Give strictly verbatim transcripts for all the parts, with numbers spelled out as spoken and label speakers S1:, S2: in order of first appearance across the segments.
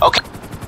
S1: Okay.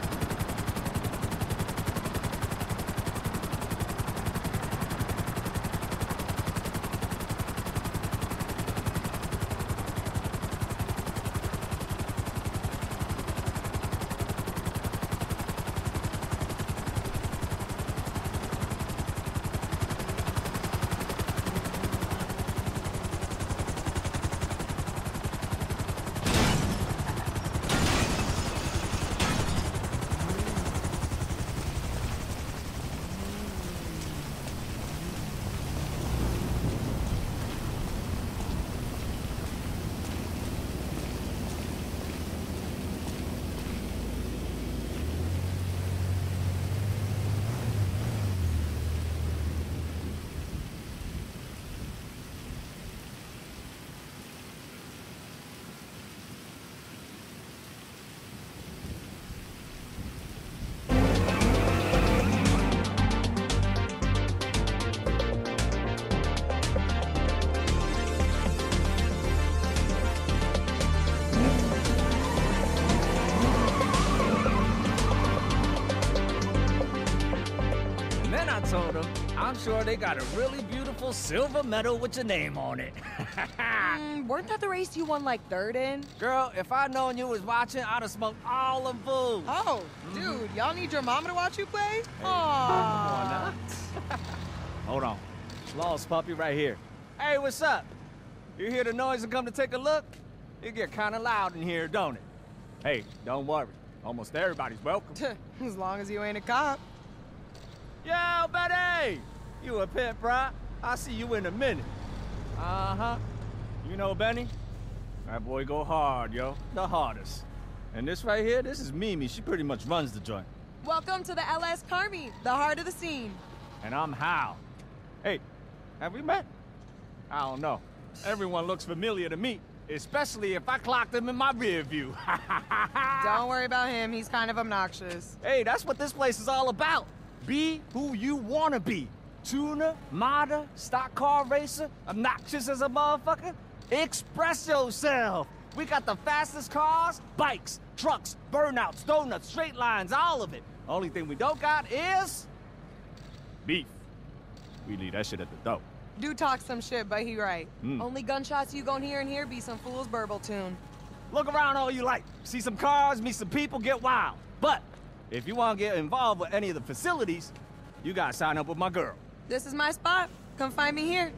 S2: Told them, I'm sure they got a really beautiful silver medal with your name on it.
S3: mm, weren't that the race you won like third in?
S2: Girl, if I'd known you was watching, I'd have smoked all them fools.
S3: Oh, mm-hmm. Dude, y'all need your mama to watch you play?
S2: Hey, Aww. Hold on. Lost puppy right here. Hey, what's up? You hear the noise and come to take a look? It get kind of loud in here, don't it? Hey, don't worry. Almost everybody's welcome.
S3: As long as you ain't a cop.
S2: Yo, Betty! You a pimp, bruh? I'll see you in a minute. Uh-huh. You know Benny? That boy go hard, yo. The hardest. And this right here, this is Mimi. She pretty much runs the joint.
S3: Welcome to the L S Carmi, the heart of the scene.
S2: And I'm Hal. Hey, have we met? I don't know. Everyone looks familiar to me, especially if I clocked him in my rear view.
S3: Don't worry about him. He's kind of obnoxious.
S2: Hey, that's what this place is all about. Be who you wanna be. Tuner, modder, stock car racer, obnoxious as a motherfucker. Express yourself. We got the fastest cars, bikes, trucks, burnouts, donuts, straight lines, all of it. Only thing we don't got is beef. We leave that shit at the door.
S3: Do talk some shit, but he right.
S2: Mm.
S3: Only gunshots you gon' hear in here be some fool's burble tune.
S2: Look around all you like. See some cars, meet some people, get wild. But if you want to get involved with any of the facilities, you gotta sign up with my girl.
S3: This is my spot. Come find me here.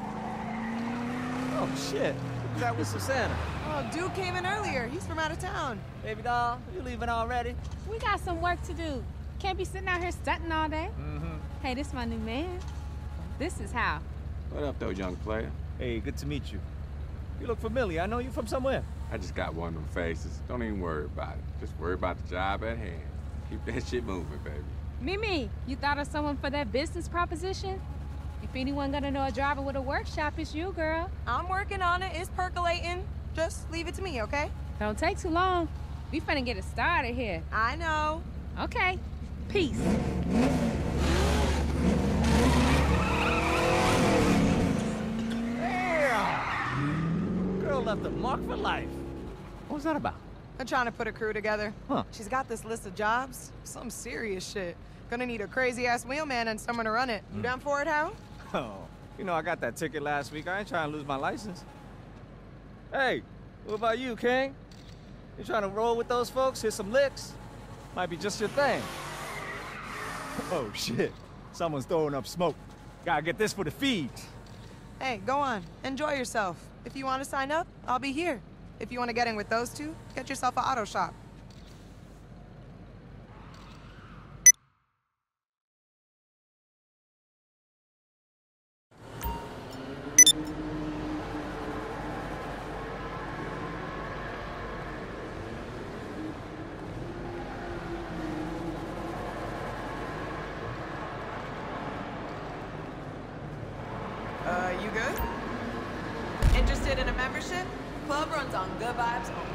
S2: Oh, shit. Who's that with Susanna?
S3: Oh, dude came in earlier. He's from out of town.
S2: Baby doll, you leaving already?
S4: We got some work to do. Can't be sitting out here stunting all day.
S2: Mm-hmm.
S4: Hey, this my new man. This is Hal.
S5: What up, though, young player?
S2: Hey, good to meet you. You look familiar. I know you from somewhere.
S5: I just got one of them faces. Don't even worry about it. Just worry about the job at hand. Keep that shit moving, baby.
S4: Mimi, you thought of someone for that business proposition? If anyone gonna know a driver with a workshop, it's you, girl.
S3: I'm working on it. It's percolating. Just leave it to me, okay?
S4: Don't take too long. We finna get it started here.
S3: I know.
S4: Okay. Peace.
S2: Damn! Girl left a mark for life. What was that about?
S3: I'm trying to put a crew together.
S2: Huh.
S3: She's got this list of jobs. Some serious shit. Gonna need a crazy-ass wheelman and someone to run it. You mm. down for it, Hal?
S2: Oh, you know I got that ticket last week. I ain't trying to lose my license. Hey, what about you, King? You trying to roll with those folks, hit some licks? Might be just your thing. Oh, shit. Someone's throwing up smoke. Gotta get this for the feed.
S3: Hey, go on. Enjoy yourself. If you want to sign up, I'll be here. If you want to get in with those two, get yourself an auto shop. Uh, you good? Interested in a membership? Club runs on good vibes only.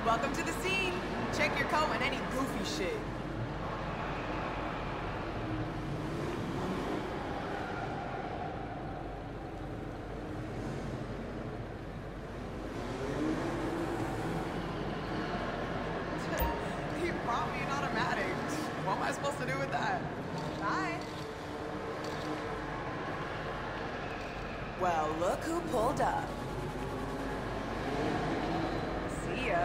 S3: Welcome to the scene. Check your coat and any goofy shit. He brought me an automatic. What am I supposed to do with that? Bye.
S1: Well, look who pulled up.
S3: See ya.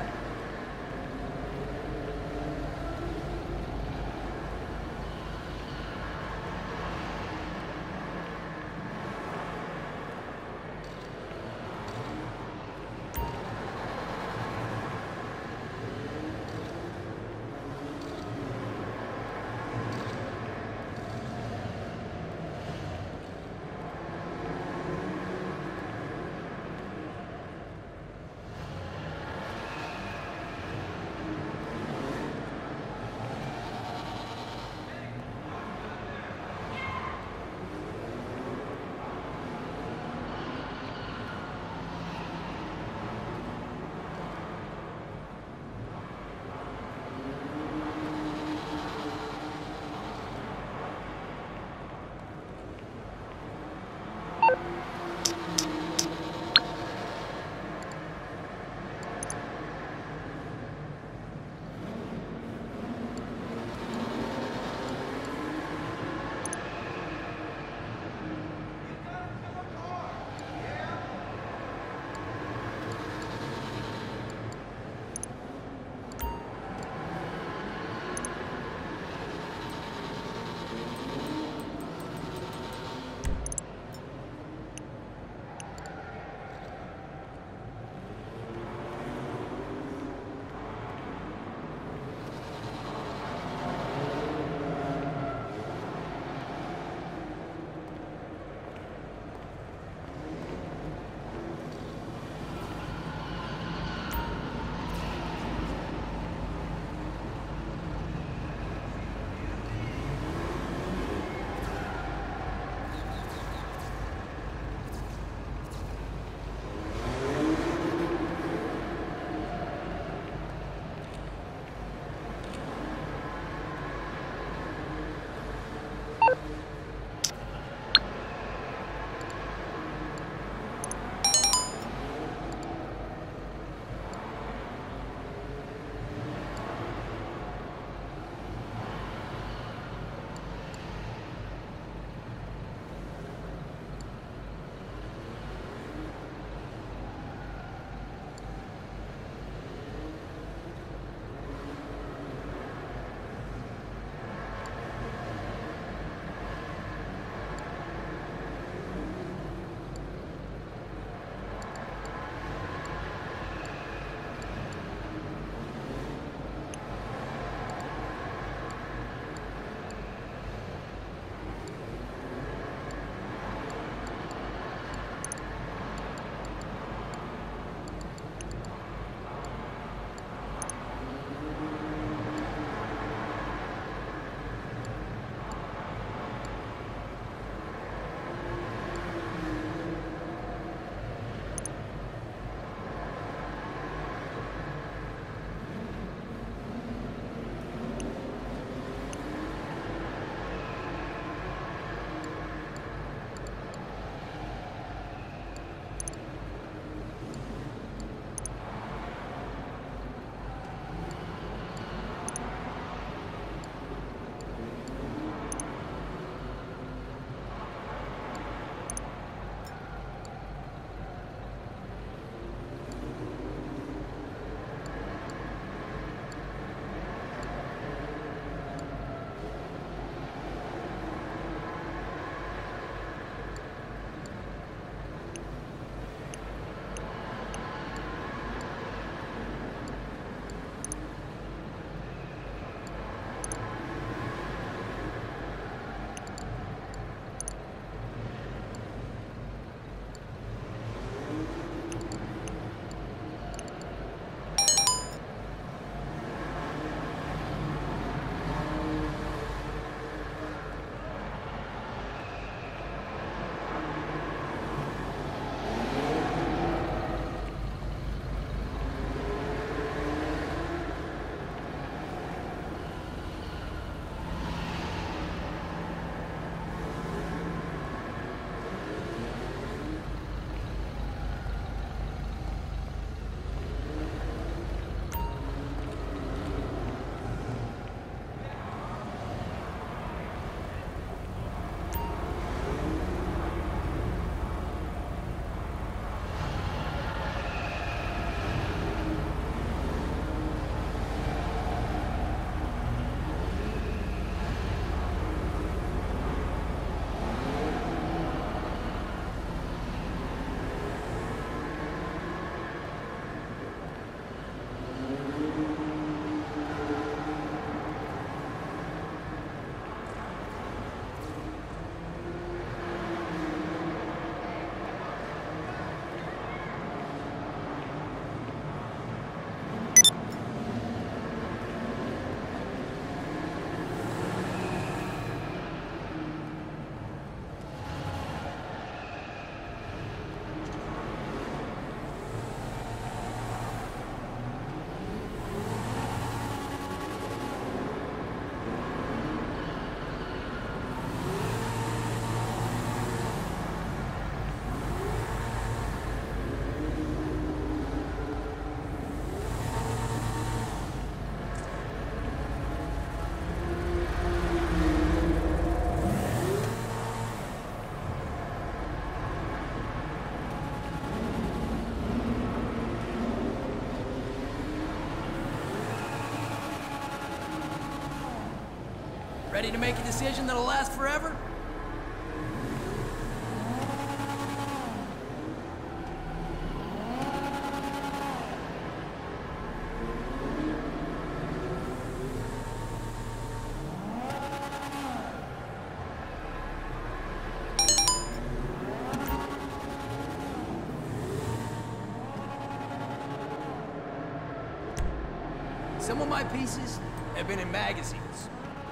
S1: Ready to make a decision that'll last forever? Some of my pieces have been in magazines.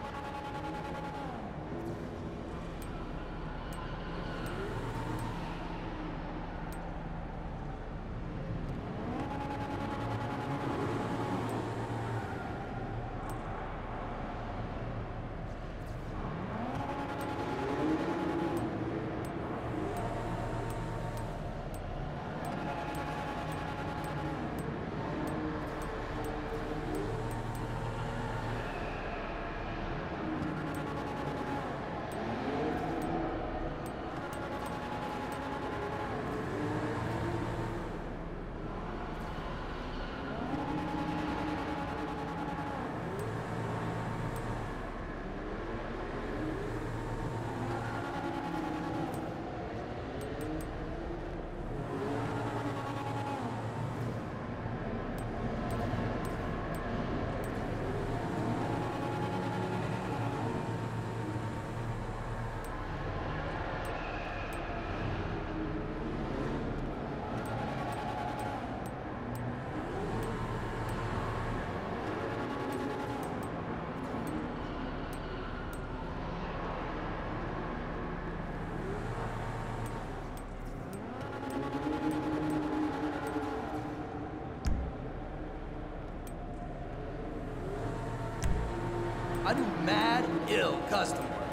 S1: I do mad, ill custom work.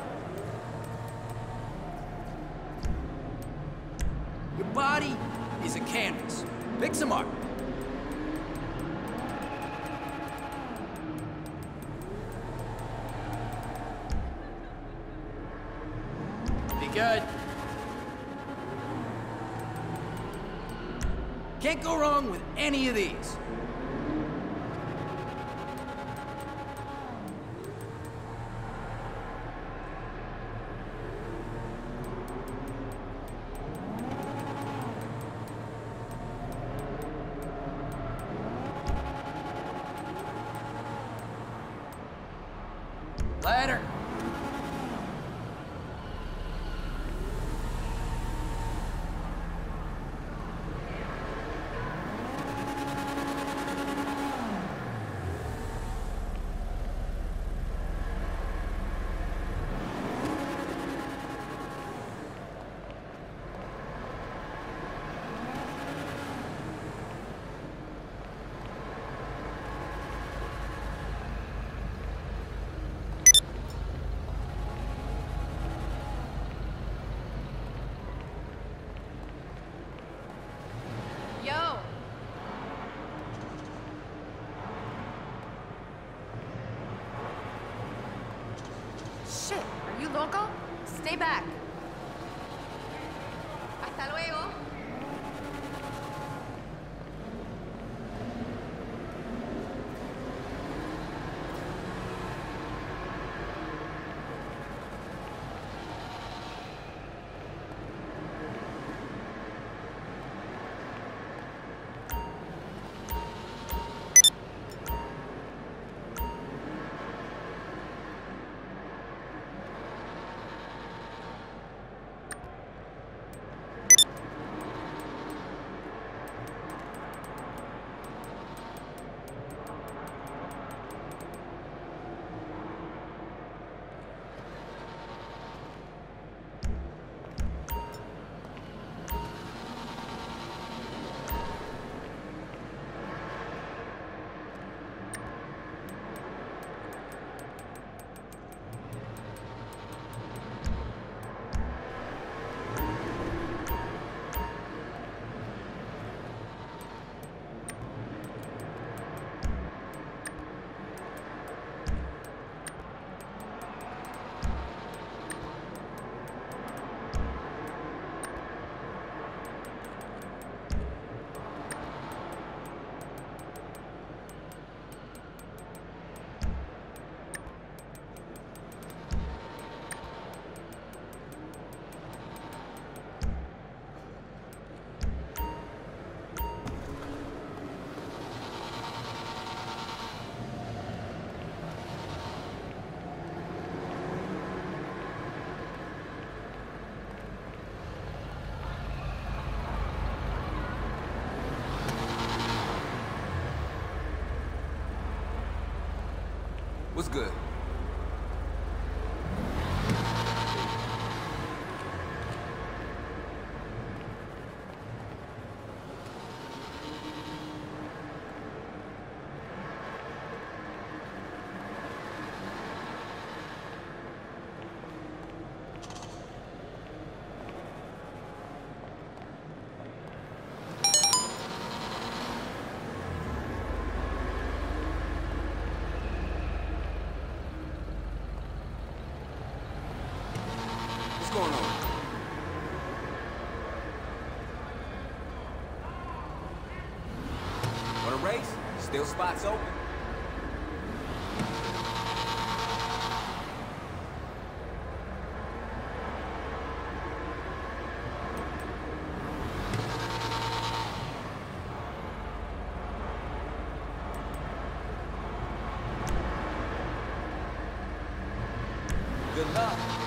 S1: Your body is a canvas. Pick some art. Be good. Can't go wrong with any of these. Later.
S6: What's good? What's going on? Want a race? Still spots open. Good luck.